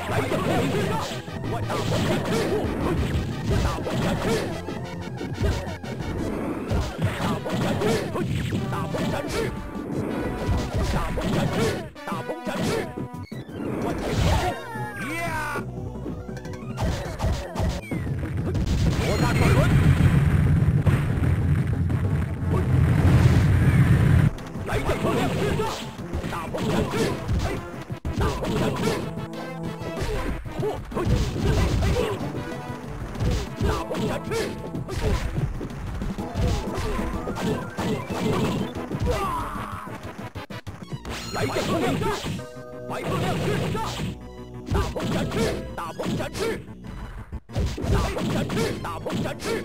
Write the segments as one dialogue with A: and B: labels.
A: 来将空明，万大鹏展翅，大鹏展翅，大鹏展翅，大鹏展翅，大鹏展翅，大鹏展翅，万铁长空，呀！罗刹转轮，来将空明，大鹏展翅，大鹏展翅。 大鹏展翅，来将空明，白鹤亮翅，大鹏展翅，大鹏展翅，大鹏展翅，大鹏展翅，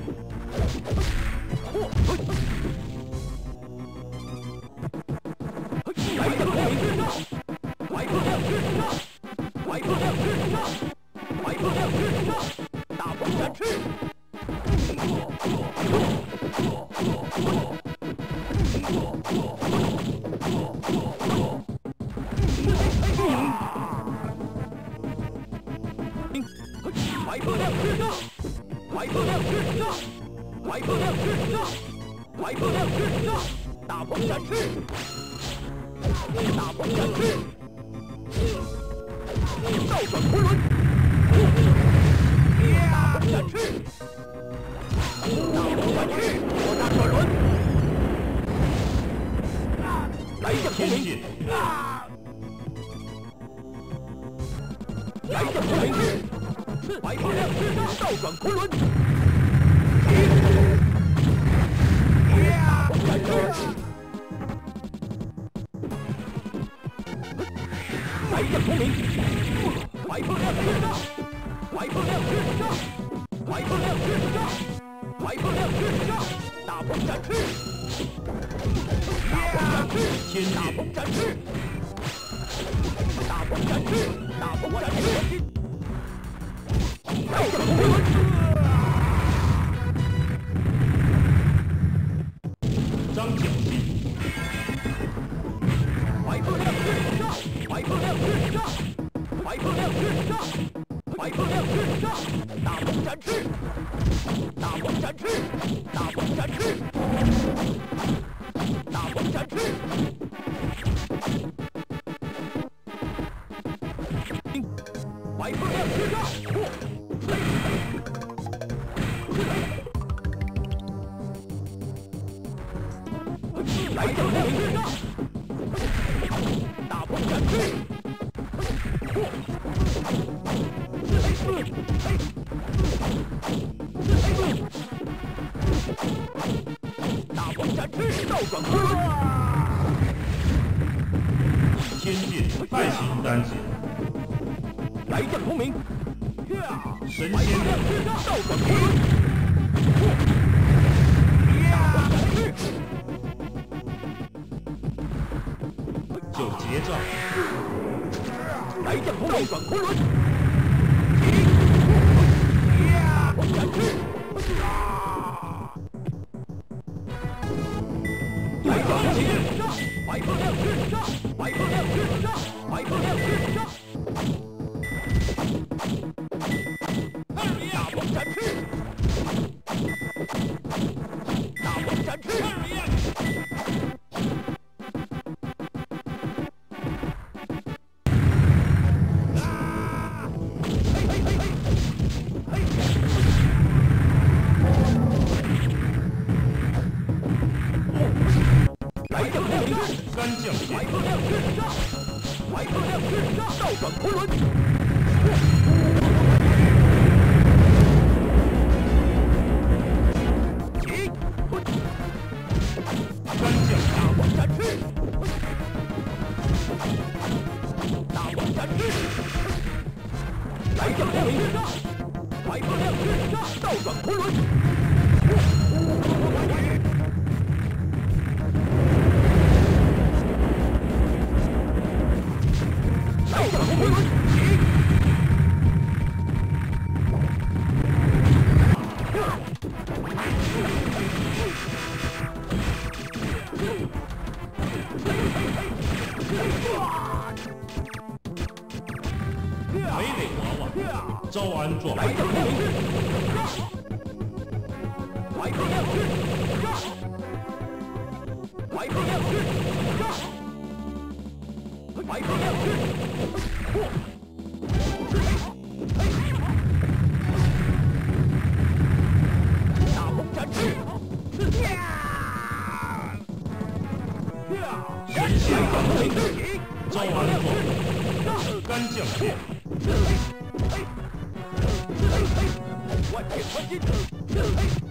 A: 来将空明，白鹤亮翅，白鹤亮翅。 白鹤亮翅，大鹏展翅，白鹤亮翅，白鹤亮翅，白鹤亮翅，白鹤亮翅，大鹏展翅，大鹏展翅，倒转昆仑。 大鹏展翅，大鹏展翅，罗刹转轮，来将空明，来将空明，白鹤亮翅，倒转昆仑，大鹏展翅，来将空明，白鹤亮翅。 白鹤亮翅，白鹤亮翅，白鹤亮翅，大鹏展翅，大鹏展翅，大鹏展翅，大鹏展翅，大鹏展翅，来将空明，张角力，白鹤亮翅，白鹤亮翅，白鹤亮翅。 白鹤亮翅，大鹏展翅，大鹏展翅，大鹏展翅，大鹏展翅，白鹤亮翅，来将空明，大鹏展翅。 大鹏展翅，倒转昆仑，
B: 天界爱情单节，
A: 来将空明，
B: 神仙
A: 倒转昆仑，大鹏展翅，
B: 就结账，
A: 来将空明，倒转昆仑，大鹏展翅。 来将空明，白鹤亮翅，白鹤亮翅，白鹤亮翅，大鹏展翅，大鹏展翅，来将空明，
B: 干将
A: 白鹤亮翅，白鹤亮翅，倒转昆仑，
B: 干将
A: 大鹏展翅，大鹏展翅，来将空明，白鹤亮翅，倒转昆仑。 来将空明，
B: 傀儡娃娃，招安状
A: 来一个空灵怀抱亮翅，怀抱亮翅，怀抱亮翅，大鹏展翅，
B: 神仙降临，
A: 起，
B: 招安状，干将剑，
A: 万箭穿心，